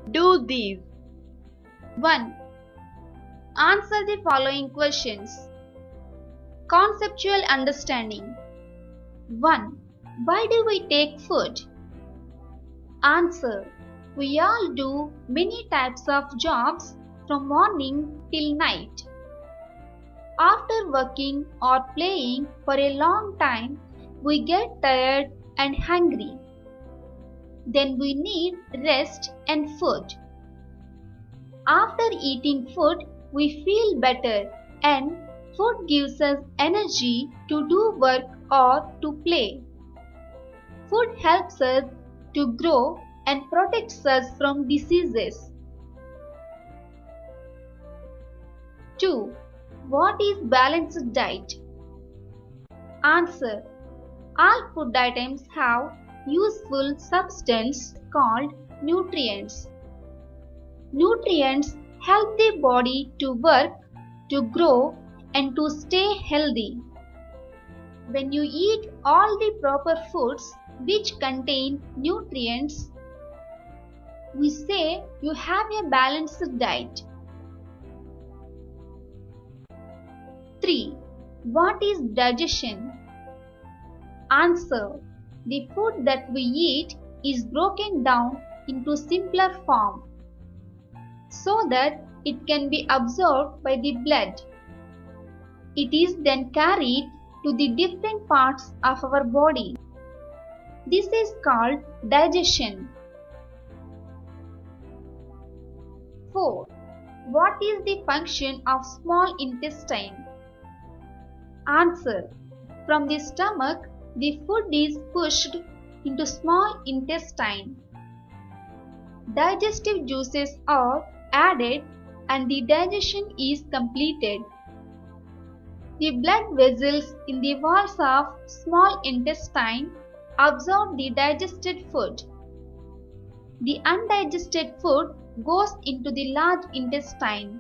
Do these. 1. Answer the following questions. Conceptual understanding. 1. Why do we take food? Answer. We all do many types of jobs from morning till night. After working or playing for a long time, we get tired and hungry. Then we need rest and food. After eating food, we feel better and food gives us energy to do work or to play. Food helps us to grow and protects us from diseases. 2. What is balanced diet? Answer. All food items have useful substance called nutrients. Nutrients help the body to work, to grow and to stay healthy. When you eat all the proper foods which contain nutrients, we say you have a balanced diet. 3. What is digestion? Answer. The food that we eat is broken down into simpler form so that it can be absorbed by the blood. It is then carried to the different parts of our body. This is called digestion. 4. What is the function of small intestine? Answer. From the stomach, the food is pushed into small intestine. Digestive juices are added and the digestion is completed. The blood vessels in the walls of small intestine absorb the digested food. The undigested food goes into the large intestine.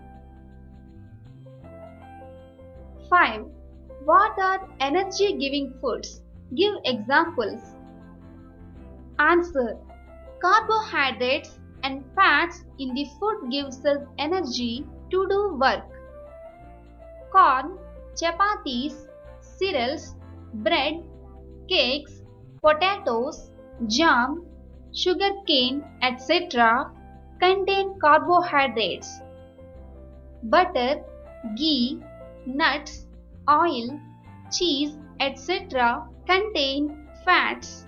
5. What are energy-giving foods? Give examples. Answer. Carbohydrates and fats in the food gives us energy to do work. Corn, chapatis, cereals, bread, cakes, potatoes, jam, sugar cane, etc. contain carbohydrates. Butter, ghee, nuts, oil, cheese, etc. contain fats.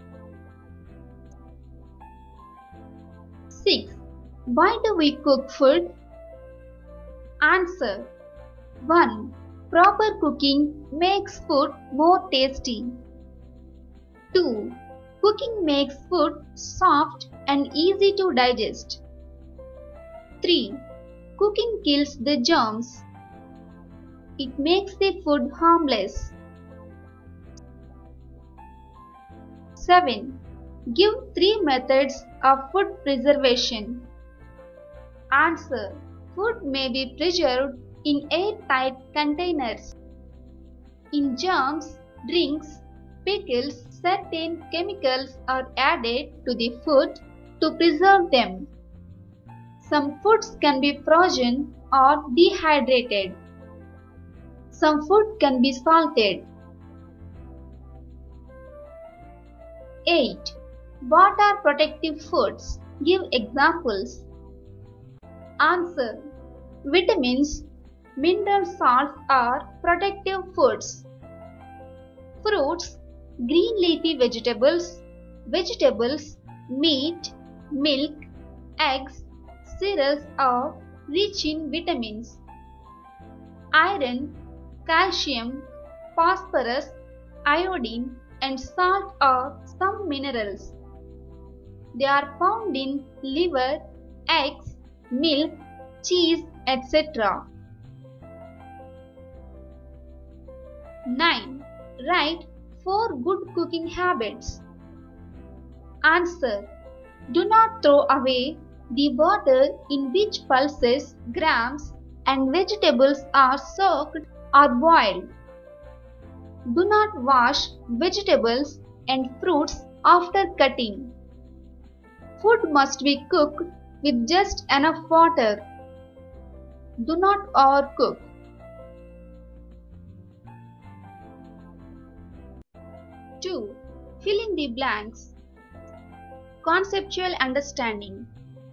6. Why do we cook food? Answer. 1. Proper cooking makes food more tasty. 2. Cooking makes food soft and easy to digest. 3. Cooking kills the germs. It makes the food harmless. 7. Give 3 methods of food preservation. Answer. Food may be preserved in airtight containers. In jams, drinks, pickles, certain chemicals are added to the food to preserve them. Some foods can be frozen or dehydrated. Some food can be salted. 8. What are protective foods? Give examples. Answer. Vitamins, mineral salts are protective foods. Fruits, green leafy vegetables, meat, milk, eggs, cereals are rich in vitamins. Iron, calcium, phosphorus, iodine and salt are some minerals. They are found in liver, eggs, milk, cheese, etc. 9. Write 4 good cooking habits. Answer. Do not throw away the water in which pulses, grams and vegetables are soaked or boiled. Do not wash vegetables and fruits after cutting. Food must be cooked with just enough water. Do not overcook. 2. Fill in the blanks. Conceptual understanding.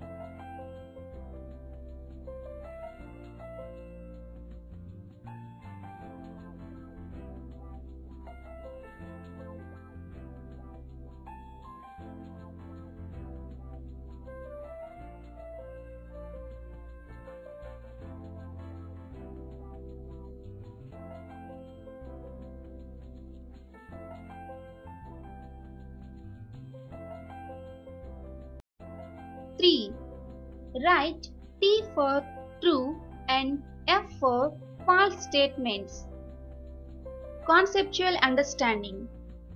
Three. Write T for true and F for false statements. Conceptual understanding.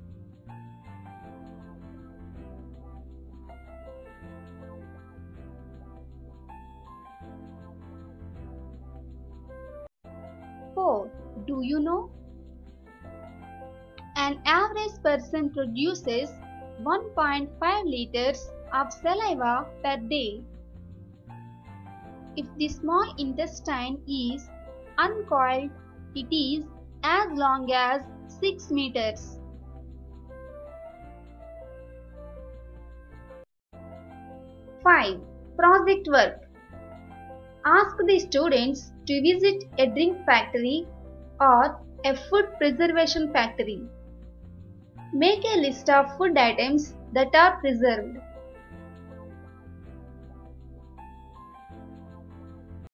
Four. Do you know? An average person produces 1.5 liters of saliva per day. If the small intestine is uncoiled, it is as long as 6 meters. 5. Project work. Ask the students to visit a drink factory or a food preservation factory. Make a list of food items that are preserved.